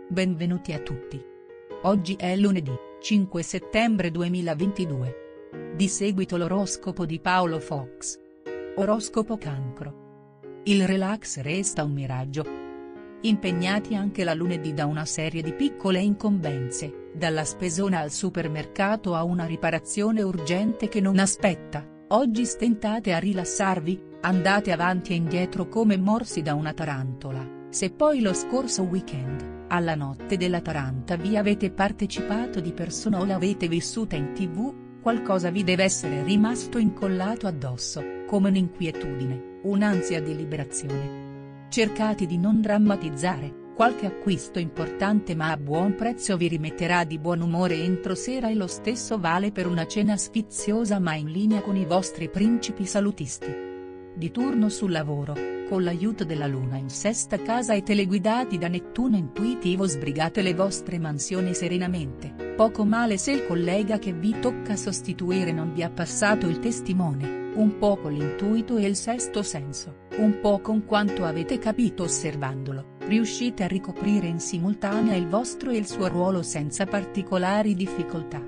Benvenuti a tutti. Oggi è lunedì, 5 settembre 2022. Di seguito l'oroscopo di Paolo Fox. Oroscopo Cancro. Il relax resta un miraggio. Impegnati anche la lunedì da una serie di piccole incombenze, dalla spesona al supermercato a una riparazione urgente che non aspetta, oggi stentate a rilassarvi, andate avanti e indietro come morsi da una tarantola. Se poi lo scorso weekend, alla notte della Taranta vi avete partecipato di persona o l'avete vissuta in TV, qualcosa vi deve essere rimasto incollato addosso, come un'inquietudine, un'ansia di liberazione. Cercate di non drammatizzare, qualche acquisto importante ma a buon prezzo vi rimetterà di buon umore entro sera e lo stesso vale per una cena sfiziosa ma in linea con i vostri principi salutisti. Di turno sul lavoro, con l'aiuto della luna in sesta casa e teleguidati da Nettuno intuitivo sbrigate le vostre mansioni serenamente, poco male se il collega che vi tocca sostituire non vi ha passato il testimone, un po' con l'intuito e il sesto senso, un po' con quanto avete capito osservandolo, riuscite a ricoprire in simultanea il vostro e il suo ruolo senza particolari difficoltà.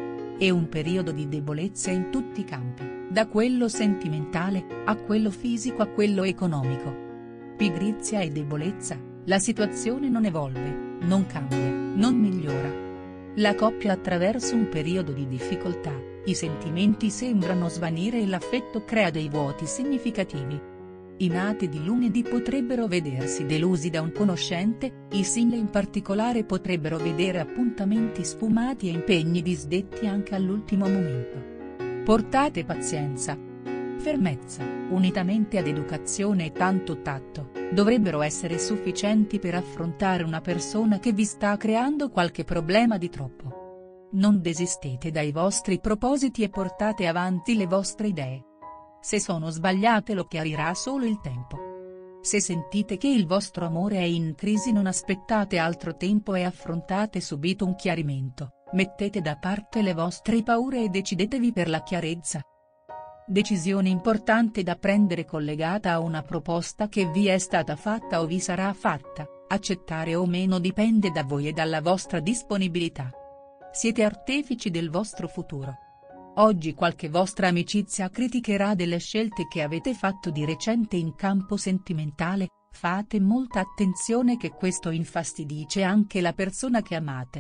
È un periodo di debolezza in tutti i campi, da quello sentimentale, a quello fisico a quello economico. Pigrizia e debolezza, la situazione non evolve, non cambia, non migliora. La coppia attraversa un periodo di difficoltà, i sentimenti sembrano svanire e l'affetto crea dei vuoti significativi. I nati di lunedì potrebbero vedersi delusi da un conoscente, i single in particolare potrebbero vedere appuntamenti sfumati e impegni disdetti anche all'ultimo momento. Portate pazienza. Fermezza, unitamente ad educazione e tanto tatto, dovrebbero essere sufficienti per affrontare una persona che vi sta creando qualche problema di troppo. Non desistete dai vostri propositi e portate avanti le vostre idee. Se sono sbagliate lo chiarirà solo il tempo. Se sentite che il vostro amore è in crisi non aspettate altro tempo e affrontate subito un chiarimento, mettete da parte le vostre paure e decidetevi per la chiarezza. Decisione importante da prendere collegata a una proposta che vi è stata fatta o vi sarà fatta, accettare o meno dipende da voi e dalla vostra disponibilità. Siete artefici del vostro futuro. Oggi qualche vostra amicizia criticherà delle scelte che avete fatto di recente in campo sentimentale, fate molta attenzione che questo infastidisce anche la persona che amate.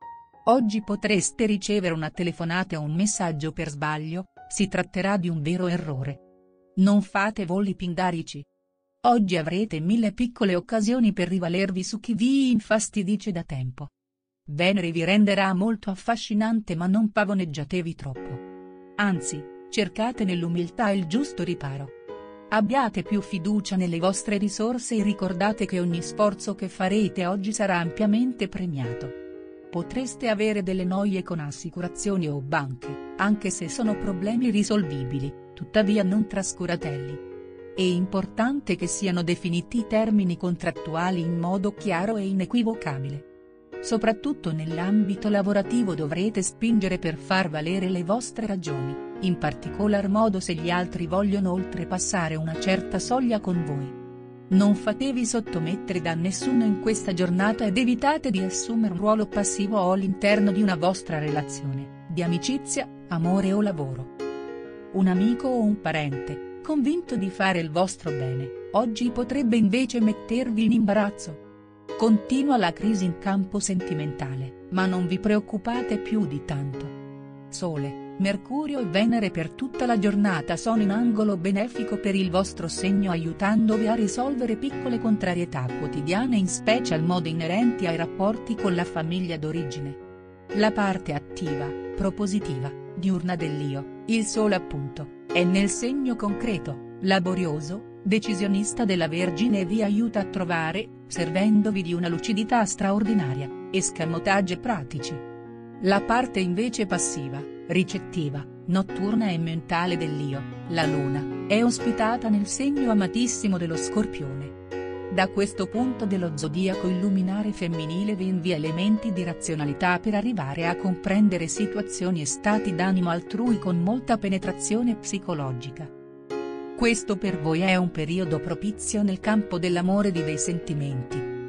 Oggi potreste ricevere una telefonata o un messaggio per sbaglio, si tratterà di un vero errore. Non fate voli pindarici. Oggi avrete 1000 piccole occasioni per rivalervi su chi vi infastidisce da tempo. Venere vi renderà molto affascinante ma non pavoneggiatevi troppo. Anzi, cercate nell'umiltà il giusto riparo. Abbiate più fiducia nelle vostre risorse e ricordate che ogni sforzo che farete oggi sarà ampiamente premiato. Potreste avere delle noie con assicurazioni o banche, anche se sono problemi risolvibili, tuttavia non trascuratelli. È importante che siano definiti i termini contrattuali in modo chiaro e inequivocabile. Soprattutto nell'ambito lavorativo dovrete spingere per far valere le vostre ragioni, in particolar modo se gli altri vogliono oltrepassare una certa soglia con voi. Non fatevi sottomettere da nessuno in questa giornata ed evitate di assumere un ruolo passivo o all'interno di una vostra relazione, di amicizia, amore o lavoro. Un amico o un parente, convinto di fare il vostro bene, oggi potrebbe invece mettervi in imbarazzo. Continua la crisi in campo sentimentale, ma non vi preoccupate più di tanto. Sole, Mercurio e Venere per tutta la giornata sono in angolo benefico per il vostro segno aiutandovi a risolvere piccole contrarietà quotidiane in special modo inerenti ai rapporti con la famiglia d'origine. La parte attiva, propositiva, diurna dell'Io, il Sole appunto, è nel segno concreto, laborioso, decisionista della Vergine e vi aiuta a trovare, servendovi di una lucidità straordinaria, escamotage pratici. La parte invece passiva, ricettiva, notturna e mentale dell'Io, la Luna, è ospitata nel segno amatissimo dello Scorpione. Da questo punto dello zodiaco il luminare femminile vi invia elementi di razionalità per arrivare a comprendere situazioni e stati d'animo altrui con molta penetrazione psicologica. Questo per voi è un periodo propizio nel campo dell'amore e dei sentimenti,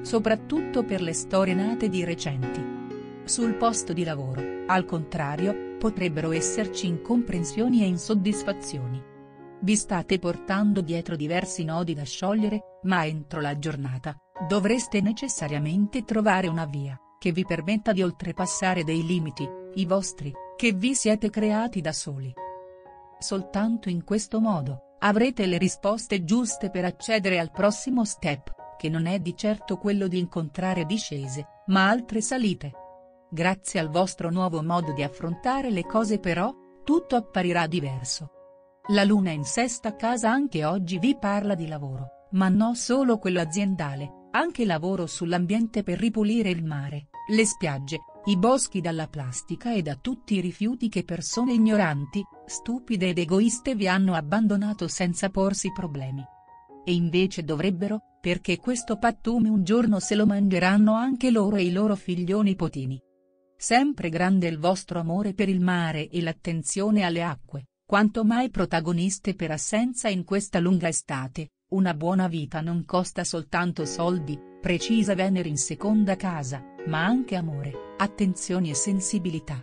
soprattutto per le storie nate di recenti. Sul posto di lavoro, al contrario, potrebbero esserci incomprensioni e insoddisfazioni. Vi state portando dietro diversi nodi da sciogliere, ma entro la giornata, dovreste necessariamente trovare una via che vi permetta di oltrepassare dei limiti, i vostri, che vi siete creati da soli. Soltanto in questo modo, avrete le risposte giuste per accedere al prossimo step, che non è di certo quello di incontrare discese, ma altre salite. Grazie al vostro nuovo modo di affrontare le cose però, tutto apparirà diverso. La luna in sesta casa anche oggi vi parla di lavoro, ma non solo quello aziendale, anche lavoro sull'ambiente per ripulire il mare, le spiagge, i boschi dalla plastica e da tutti i rifiuti che persone ignoranti, stupide ed egoiste vi hanno abbandonato senza porsi problemi. E invece dovrebbero, perché questo pattume un giorno se lo mangeranno anche loro e i loro figlioni nipotini. Sempre grande il vostro amore per il mare e l'attenzione alle acque, quanto mai protagoniste per assenza in questa lunga estate. Una buona vita non costa soltanto soldi, precisa Venere in seconda casa, ma anche amore, attenzioni e sensibilità.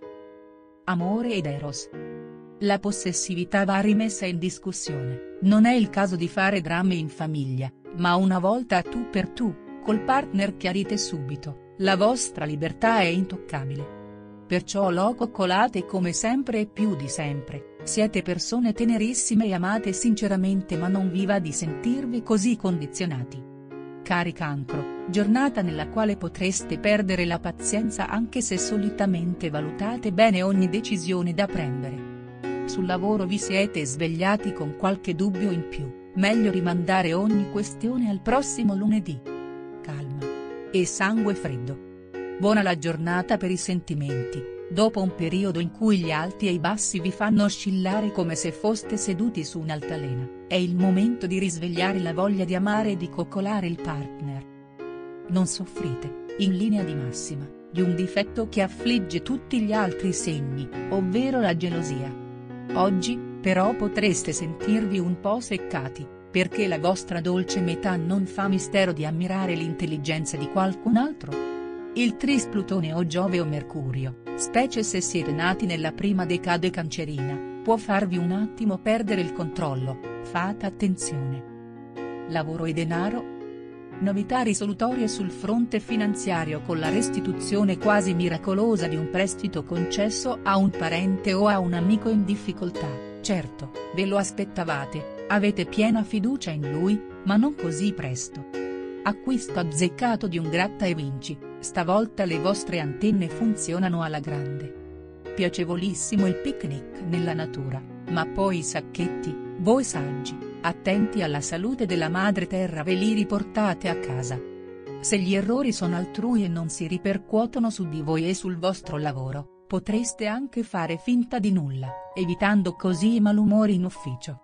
Amore ed Eros. La possessività va rimessa in discussione, non è il caso di fare drammi in famiglia, ma una volta tu per tu, col partner chiarite subito, la vostra libertà è intoccabile. Perciò lo coccolate come sempre e più di sempre, siete persone tenerissime e amate sinceramente ma non vi va di sentirvi così condizionati. Cari Cancro, giornata nella quale potreste perdere la pazienza anche se solitamente valutate bene ogni decisione da prendere. Sul lavoro vi siete svegliati con qualche dubbio in più, meglio rimandare ogni questione al prossimo lunedì. Calma. E sangue freddo. Buona la giornata per i sentimenti, dopo un periodo in cui gli alti e i bassi vi fanno oscillare come se foste seduti su un'altalena, è il momento di risvegliare la voglia di amare e di coccolare il partner. Non soffrite, in linea di massima, di un difetto che affligge tutti gli altri segni, ovvero la gelosia. Oggi, però potreste sentirvi un po' seccati, perché la vostra dolce metà non fa mistero di ammirare l'intelligenza di qualcun altro. Il tris Plutone o Giove o Mercurio, specie se siete nati nella prima decade cancerina, può farvi un attimo perdere il controllo, fate attenzione. Lavoro e denaro? Novità risolutorie sul fronte finanziario con la restituzione quasi miracolosa di un prestito concesso a un parente o a un amico in difficoltà, certo, ve lo aspettavate, avete piena fiducia in lui, ma non così presto. Acquisto azzeccato di un gratta e vinci, stavolta le vostre antenne funzionano alla grande. Piacevolissimo il picnic nella natura, ma poi i sacchetti, voi saggi, attenti alla salute della madre terra ve li riportate a casa. Se gli errori sono altrui e non si ripercuotono su di voi e sul vostro lavoro, potreste anche fare finta di nulla, evitando così i malumori in ufficio.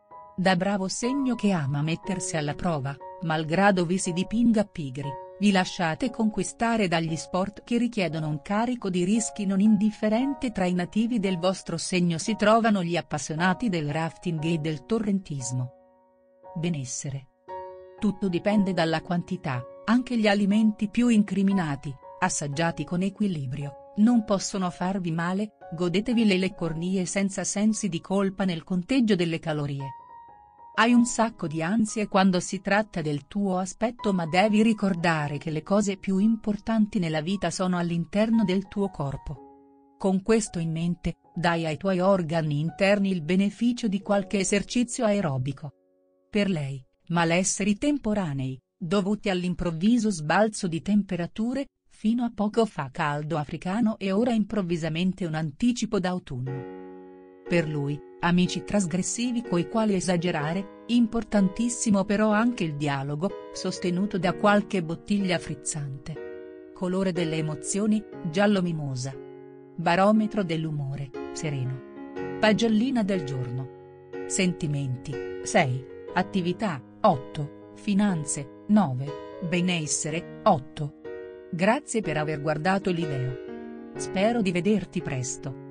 Da bravo segno che ama mettersi alla prova, malgrado vi si dipinga pigri, vi lasciate conquistare dagli sport che richiedono un carico di rischi non indifferente. Tra i nativi del vostro segno si trovano gli appassionati del rafting e del torrentismo. Benessere. Tutto dipende dalla quantità, anche gli alimenti più incriminati, assaggiati con equilibrio, non possono farvi male, godetevi le leccornie senza sensi di colpa nel conteggio delle calorie. Hai un sacco di ansie quando si tratta del tuo aspetto, ma devi ricordare che le cose più importanti nella vita sono all'interno del tuo corpo. Con questo in mente, dai ai tuoi organi interni il beneficio di qualche esercizio aerobico. Per lei, malesseri temporanei, dovuti all'improvviso sbalzo di temperature, fino a poco fa caldo africano e ora improvvisamente un anticipo d'autunno. Per lui, amici trasgressivi coi quali esagerare, importantissimo però anche il dialogo, sostenuto da qualche bottiglia frizzante. Colore delle emozioni, giallo mimosa. Barometro dell'umore, sereno. Pagellina del giorno. Sentimenti, 6, attività, 8, finanze, 9, benessere, 8. Grazie per aver guardato il video. Spero di vederti presto.